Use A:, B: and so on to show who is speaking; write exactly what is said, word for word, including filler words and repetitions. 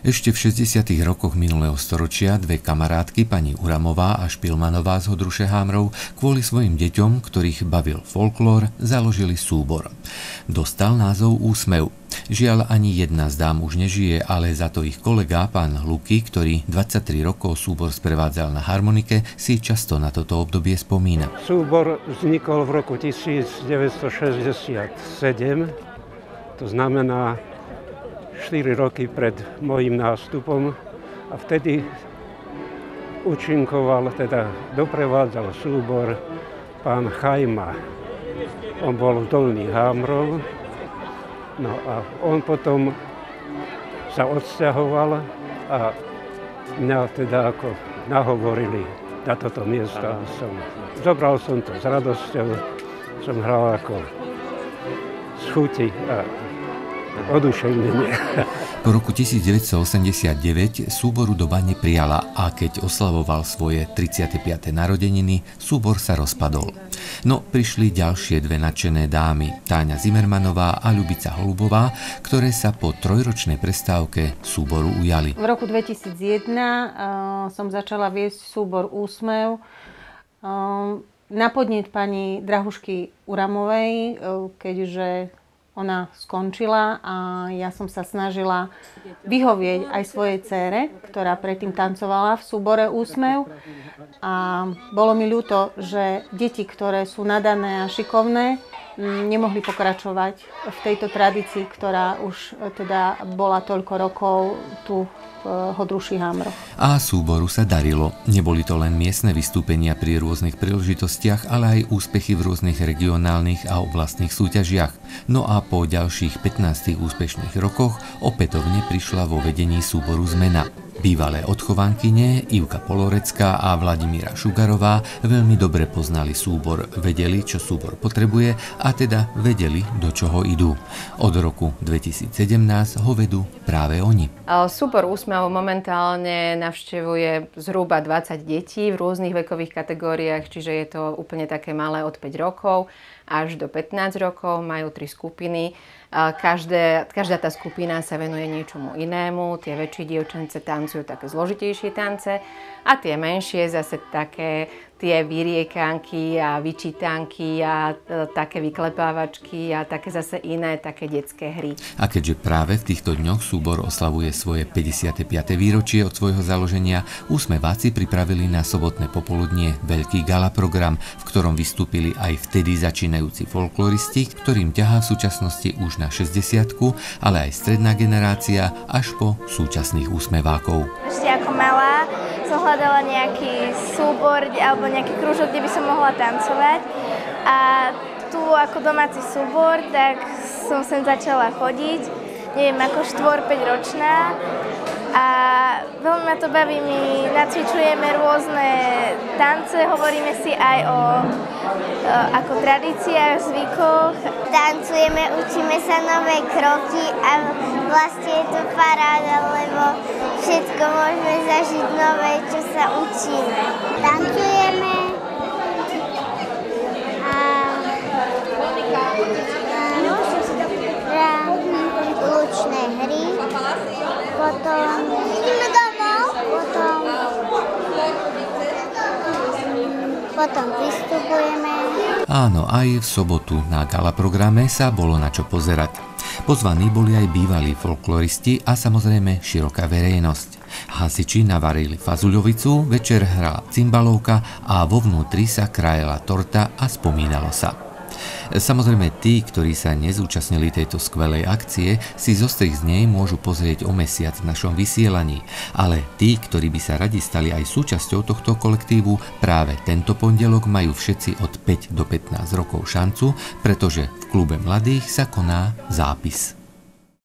A: Ešte v šesťdesiatych rokoch minulého storočia dve kamarátky, pani Uramová a Špilmanová z Hodrušehámrov, kvôli svojim deťom, ktorých bavil folklór, založili súbor. Dostal názov Úsmev. Žiaľ, ani jedna z dám už nežije, ale za to ich kolega, pán Luky, ktorý dvadsaťtri rokov súbor sprevádzal na harmonike, si často na toto obdobie spomína.
B: Súbor vznikol v roku tisícdeväťstošesťdesiatsedem, to znamená štyri roky pred mojím nástupom, a vtedy účinkoval, teda doprevádzal súbor pán Chajma. On bol z Dolných Hámrov, no a on potom sa odsťahoval a mňa teda ako nahovorili na toto miesto. Som, zobral som to s radosťou, som hral ako z chuti a oduševnenie.
A: Po roku tisícdeväťstoosemdesiatdeväť súboru doba neprijala a keď oslavoval svoje tridsiate piate narodeniny, súbor sa rozpadol. No prišli ďalšie dve nadšené dámy, Táňa Zimmermanová a Ľubica Holubová, ktoré sa po trojročnej prestávke súboru ujali.
C: V roku dvetisícjeden uh, som začala viesť súbor Úsmev uh, na podnet pani Drahušky Uramovej, uh, keďže ona skončila a ja som sa snažila vyhovieť aj svojej dcére, ktorá predtým tancovala v súbore Úsmev. A bolo mi ľúto, že deti, ktoré sú nadané a šikovné, nemohli pokračovať v tejto tradícii, ktorá už teda bola toľko rokov tu v Hodrušehámroch.
A: A súboru sa darilo. Neboli to len miestne vystúpenia pri rôznych príležitostiach, ale aj úspechy v rôznych regionálnych a oblastných súťažiach. No a po ďalších pätnástich úspešných rokoch opätovne prišla vo vedení súboru zmena. Bývalé odchovankyne Ivka Polorecká a Vladimíra Šugarová veľmi dobre poznali súbor, vedeli, čo súbor potrebuje a teda vedeli, do čoho idú. Od roku dvetisícsedemnásť ho vedú práve oni.
D: Súbor Úsmev momentálne navštevuje zhruba dvadsať detí v rôznych vekových kategóriách, čiže je to úplne také malé od päť rokov až do pätnásť rokov, majú tri skupiny. Každé, každá tá skupina sa venuje niečomu inému. Tie väčšie dievčence tancujú také zložitejšie tance a tie menšie zase také tie vyriekanky a vyčítanky a také vyklepávačky a také zase iné, také detské hry.
A: A keďže práve v týchto dňoch súbor oslavuje svoje päťdesiate piate výročie od svojho založenia, Úsmeváci pripravili na sobotné popoludnie veľký gala program, v ktorom vystúpili aj vtedy začínajúci folkloristi, ktorým ťahá v súčasnosti už na šesťdesiatku, ale aj stredná generácia až po súčasných úsmevákov.
E: Ešte ako malá som hľadala nejaký súbor alebo nejaký krúžok, kde by som mohla tancovať. A tu ako domáci súbor, tak som sem začala chodiť, neviem, ako štyri päť ročná. A veľmi ma to baví, my nacvičujeme rôzne tance, hovoríme si aj o, o ako tradíciách, zvykoch.
F: Tancujeme, učíme sa nové kroky a vlastne je to paráda, lebo všetko môžeme zažiť nové, čo sa učíme. Tancujeme a, a lučné hry. Potom, potom, potom vystupujeme.
A: Áno, aj v sobotu na gala programe sa bolo na čo pozerať. Pozvaní boli aj bývalí folkloristi a samozrejme široká verejnosť. Hasiči navarili fazuľovicu, večer hrala cymbalovka a vo vnútri sa krajela torta a spomínalo sa. Samozrejme, tí, ktorí sa nezúčastnili tejto skvelej akcie, si zostrih z nej môžu pozrieť o mesiac v našom vysielaní. Ale tí, ktorí by sa radi stali aj súčasťou tohto kolektívu, práve tento pondelok majú všetci od päť do pätnásť rokov šancu, pretože v klube mladých sa koná zápis.